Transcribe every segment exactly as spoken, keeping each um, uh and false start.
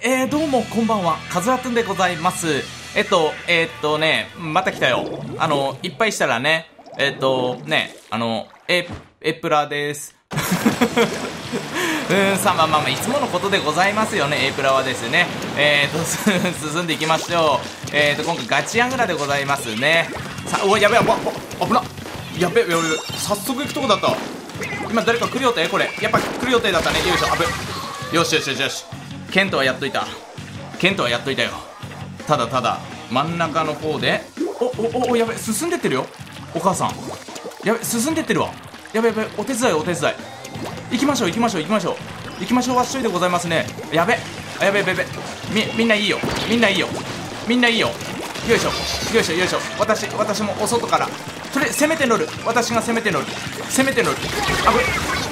えー、どうもこんばんは、カズラトゥンでございます。えっと、えー、っとね、また来たよ。あの、いっぱいしたらね、えっと、ね、あの、え、エプラです。うーん、さあ、まあまあまあ、いつものことでございますよね、エプラはですね。えーっと、進んでいきましょう。えーっと、今回ガチアングラでございますね。さあ、うわ、やべえ、わ、わ、危な。やべえ、やべえ、早速行くとこだった。今誰か来る予定これ。やっぱ来る予定だったね。よいしょ、あぶ。よしよしよしよし。ケントはやっといた。ケントはやっといたよ。ただただ真ん中の方でおおおやべ進んでってるよ。お母さんやべ進んでってるわ。やべやべお手伝いお手伝い行きましょう行きましょう行きましょう行きましょうわっしょいでございますね。やべやべやべやべみみんないいよみんないいよみんないいよ。よいしょよいしょよいしょ。私私もお外からとりあえず攻めて乗る。私が攻めて乗る攻めて乗る。あぶ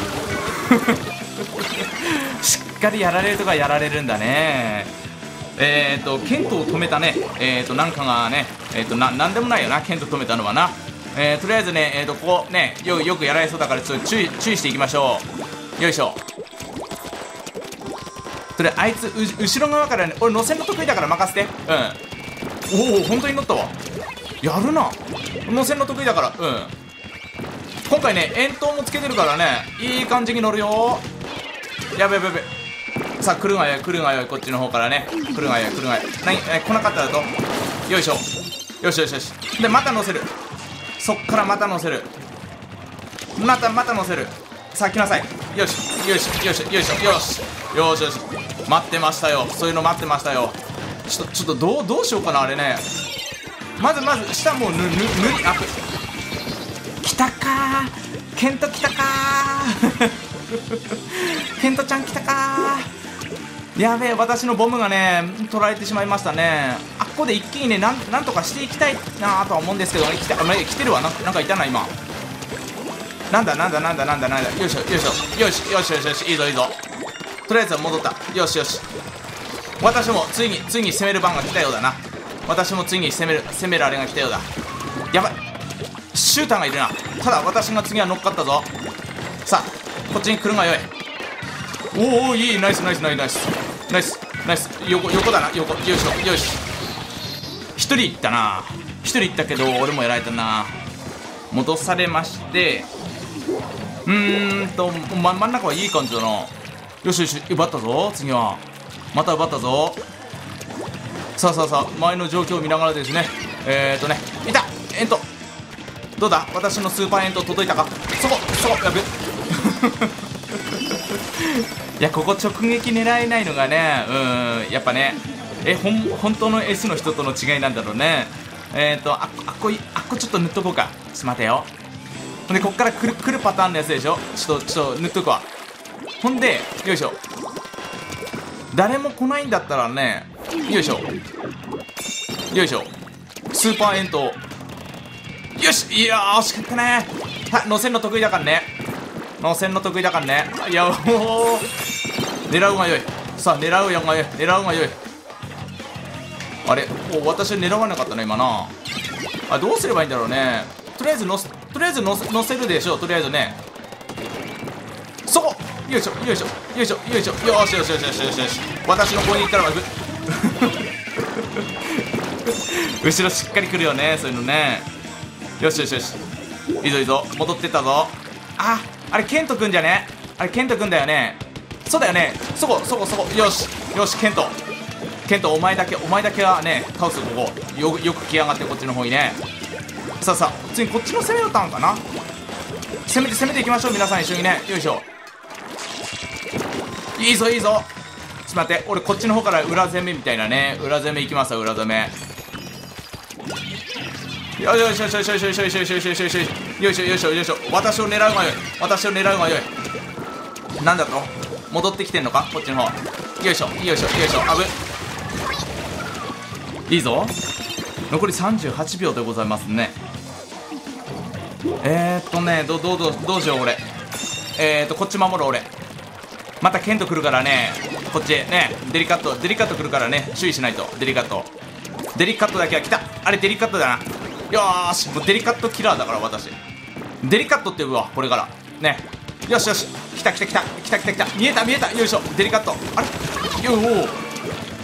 しっかりやられるとかやられるんだね。えーとケントを止めたね。えーとなんかがねえーとななんでもないよなケント止めたのはな。えー、とりあえずねえーとここねよよくやられそうだからちょっと注意注意していきましょう。よいしょ。とりあえずあいつう後ろ側からね俺乗せんの得意だから任せて。うんおお本当に乗ったわ。やるな乗せんの得意だから。うん今回ね遠投もつけてるからねいい感じに乗るよ。やべやべやべ。さあ来るがよ来るがよこっちの方からね来るがよ来るがよ。何え来なかっただと。よいしょよしよしよし。でまた乗せる。そっからまた乗せる。またまた乗せる。さあ来なさい。よしよしよしよしよしよしよしよし。待ってましたよそういうの待ってましたよ。ちょっとちょっとどうどうしようかなあれね。まずまず下もうぬぬ塗りアップ。来たかーケント来たかーケントちゃん来たかー。やべえ私のボムがね取られてしまいましたね。あっこで一気にねなんなんとかしていきたいなーとは思うんですけどね。来た来てるわ。なんかなんかいたな今。なんだなんだなんだなんだなんだ。よいしょよいしょよしよしよしよしいいぞいいぞ。とりあえずは戻った。よしよし私もついについに攻める番が来たようだな。私もついに攻める攻めるあれが来たようだ。やばいシューターがいるな。ただ私が次は乗っかったぞ。さあこっちに来るがよい。おおいいナイスナイスナイスナイスナイスナイス。横横だな横。よいしょよし一人いったな一人いったけど俺もやられたな。戻されましてうーんと、ま、真ん中はいい感じだな。よしよし奪ったぞ。次はまた奪ったぞ。さあさあさあ前の状況を見ながらですねえーとねいたエントどうだ私のスーパーエント届いたか。そこそこやべいやここ直撃狙えないのがねうんやっぱねえほん本当の エス の人との違いなんだろうね。えーとああっこいあっこちょっと塗っとこうか。ちょっと待てよ。ほんでこっから来る来るパターンのやつでしょ。ちょっとちょっと塗っとくわ。ほんでよいしょ誰も来ないんだったらねよいしょよいしょスーパーエントよしいやー惜しかったね。はい乗せんの得意だからね乗せんの得意だからね。いやおお狙うがよい。さあ狙うやがよい狙うがよい。あれお私は狙わなかったな今な。あどうすればいいんだろうね。とりあえず乗せとりあえず乗せ乗せるでしょ。とりあえずねそこよいしょよいしょよいしょよいしょよしよしよしよしよしよし。私の攻撃からは後ろしっかり来るよねそういうのね。よしよしよしいいぞいいぞ戻ってったぞ。ああれケントくんじゃね。あれケントくんだよね。そうだよねそこそこそこよしよしケントケントお前だけお前だけはね倒す。ここよよく来やがってこっちの方にね。さあさあ次こっちの攻めのターンかな。攻めて攻めていきましょう皆さん一緒にね。よいしょいいぞいいぞ。ちょっと待って俺こっちの方から裏攻めみたいなね裏攻めいきますわ裏攻め。よしよしよしよしよしよしよしよしよしよしよしよしよしよしよしよし私を狙うがよい私を狙うがよい。なんだと戻ってきてんのかこっちの方。よいしょよいしょよいしょあぶいいぞ。残りさんじゅうはちびょうでございますね。えーっとねどどどどうしよう俺。えーっとこっち守る俺。またケント来るからねこっちねデリカットデリカット来るからね注意しないと。デリカットデリカットだけは来た。あれデリカットだな。よーしもうデリカットキラーだから私デリカットって呼ぶわこれからね。よしよし来た来た来た来た来た来た見えた見えたよいしょデリカットあれよお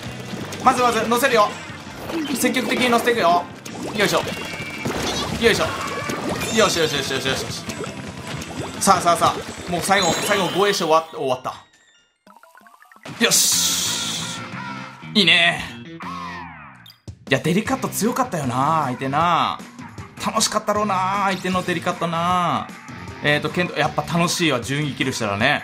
まずまず乗せるよ。積極的に乗せていくよ。よいしょよいしょ。よしよしよしよしよしよし。さあさあさあ、もう最後最後護衛して終わ終わった。よし、いいね。いやデリカット強かったよな相手な。楽しかったろうな相手のデリカットな。えーとケントやっぱ楽しいわ、順位キルしたらね。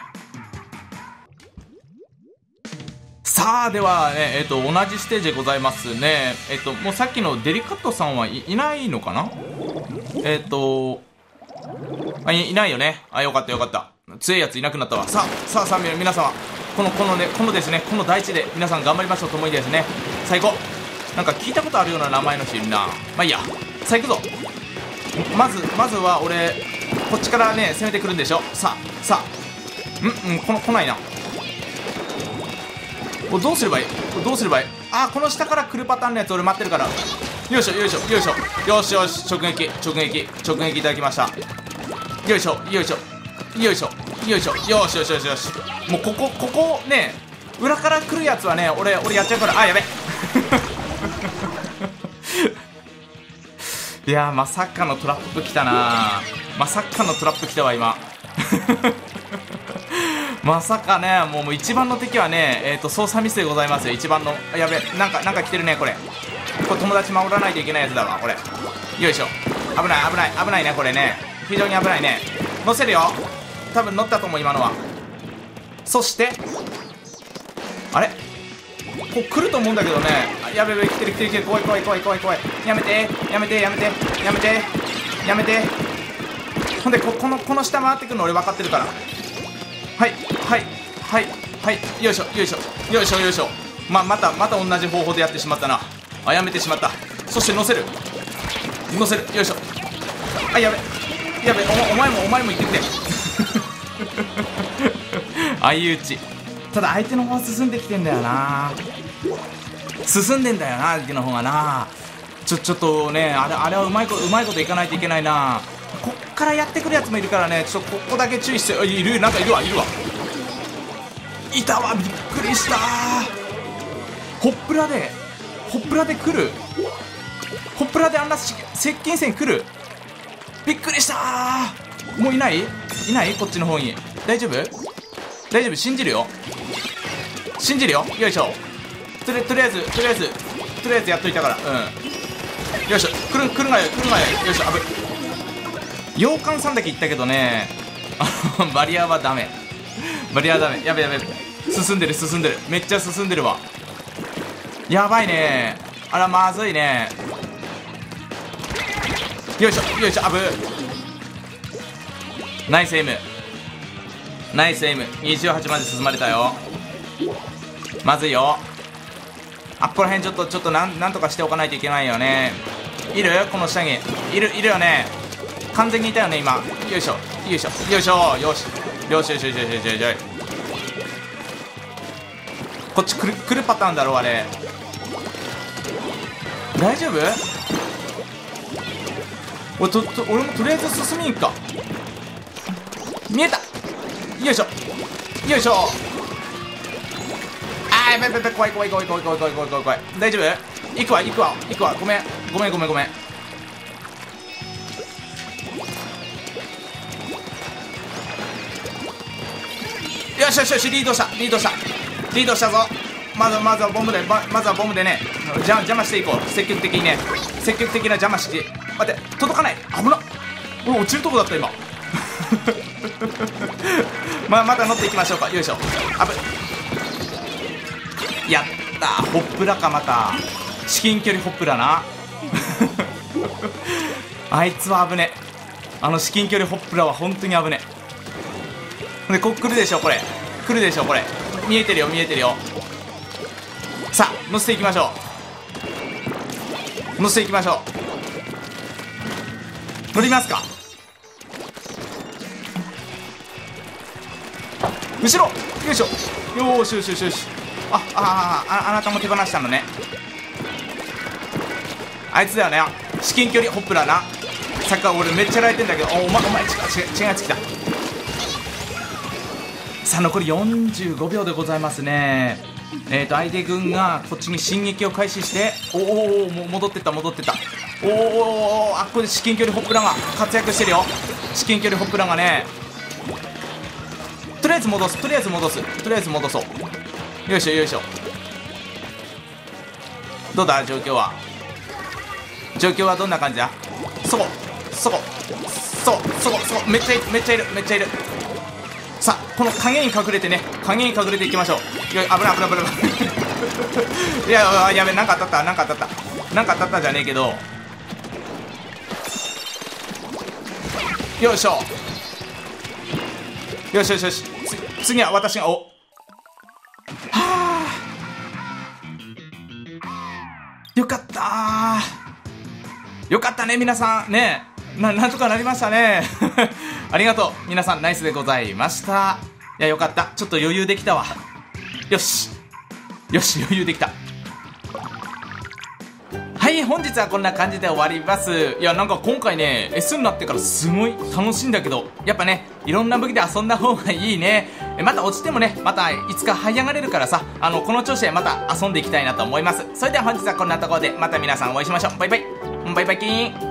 さあではね、えっ、ー、と同じステージでございますね。えっ、ー、ともうさっきのデリカットさんはい、いないのかな。えっ、ー、とあ い, いないよね。あ、よかったよかった。強いやついなくなったわ。さあさあさあ皆様、このこのねこのですねこの大地で皆さん頑張りましょう。ともにですね、最高。なんか聞いたことあるような名前の人いるな。まあいいや、さあ行くぞ。まずまずは俺こっちからね攻めてくるんでしょ。さあさあんうんこの来ないな。おどうすればいいどうすればいい。あーこの下から来るパターンのやつ俺待ってるから。よいしょよいしょよいしょ。よしよし直撃直撃直撃いただきました。よいしょよいしょよいしょよいしょ。よしよしよしよし。もうここここね裏から来るやつはね俺俺やっちゃうから。あやべいやーまさかのトラップ来たな。まさかのトラップ来たわ今まさかね、もうもう一番の敵はね、えっ、ー、と操作ミスでございますよ。一番のあやべ、なんかなんか来てるね。これこれ友達守らないといけないやつだわこれ。よいしょ。危ない危ない危ないねこれね。非常に危ないね。乗せるよ。多分乗ったと思う今のは。そしてあれこう来ると思うんだけどね。やべやべ来てる来てる来てる。怖い怖い怖い怖い怖い。やめてやめてやめてやめてやめて。ほんで こ, このこの下回ってくるの俺分かってるから。はいはいはいはいよいしょよいしょよいしょよいしょ。ままたまた同じ方法でやってしまったな。あやめてしまった。そして乗せる乗せるよいしょ。あやべやべ お, お前もお前も行ってきて相打ち。ただ相手の方は進んできてんだよな。進んでんだよな相手の方がな。ちょちょっとねあれあれはうまいことうまいこといかないといけないな。こっからやってくるやつもいるからね、ちょっとここだけ注意して。いるなんかいるわいるわいたわ。びっくりした。ホップラでホップラで来る。ホップラであんな接近戦来る。びっくりした。もういないいないこっちの方に。大丈夫大丈夫信じるよ信じるよ。よいしょ。とりとりあえずとりあえずとりあえずやっといたから。うんよいしょ。来る来るがよ来るがよ。よいしょ。あぶ洋館さんだけ行ったけどねバリアはダメバリアはダメ。やべやべ進んでる進んでる。めっちゃ進んでるわ。やばいね。あらまずいね。よいしょよいしょ。あぶナイスエイムナイスエイム。にじゅうはちまで進まれたよ。まずいよ。あっこら辺ちょっとちょっとなんなんとかしておかないといけないよね。いるこの下にいるいるよね。完全にいたよね今。よいしょよいしょよいしょ。よしよしよしよしよしよしよしよし。こっち来る来るパターンだろあれ。大丈夫俺とと俺もとりあえず進みに行くか。見えた。よいしょよいしょ。あーやばいやばい怖い怖い怖い怖い怖い怖い怖い怖い怖い。大丈夫行くわ行くわ行くわ。ごめんごめんごめんごめん。よしよしよし。リードしたリードしたリードしたぞ。まずまずはボムでままずはボムでねじゃ邪魔していこう。積極的にね積極的な邪魔して。待って届かない。危なっ。俺落ちるとこだった今ままた乗っていきましょうか。よいしょ。あぶやったー。ホップラか。また至近距離ホップラなあいつは危ね。あの至近距離ホップラは本当に危ね。でこっ来るでしょこれ来るでしょこれ。見えてるよ見えてるよ。さあ乗せていきましょう乗せていきましょう。乗りますか。後ろよいしょ。よーしよしよしよし。ああああなたも手放したのね。あいつだよね至近距離ホップラな。さっきから俺めっちゃやられてんだけど。おお前お前違う違う違うやつ来た。さあ残りよんじゅうごびょうでございますね。 えーと相手軍がこっちに進撃を開始して、おおお、もう戻ってった戻ってった。おおお、あっこで至近距離ホップランが活躍してるよ。至近距離ホップランがね、とりあえず戻すとりあえず戻すとりあえず戻そう。よいしょよいしょ。どうだ状況は状況はどんな感じだ。そこそこそこそこそこ、めっちゃいるめっちゃいるめっちゃいる。さあこの影に隠れてね、影に隠れていきましょう。よい、危ない危ない危ない危ないいややべ、なんか当たったなんか当たったなんか当たったじゃねえけど、よいしょよしよしよし、次は私が、おはあよかったーよかったね皆さんね、ななんとかなりましたねありがとう皆さん、ナイスでございました。いやよかった、ちょっと余裕できたわ。よしよし余裕できた。はい、本日はこんな感じで終わります。いやなんか今回ね S になってからすごい楽しいんだけど、やっぱねいろんな武器で遊んだ方がいいね。また落ちてもね、またいつか這い上がれるからさ、あのこの調子でまた遊んでいきたいなと思います。それでは本日はこんなところで、また皆さんお会いしましょう。バイバイバイバイキーン。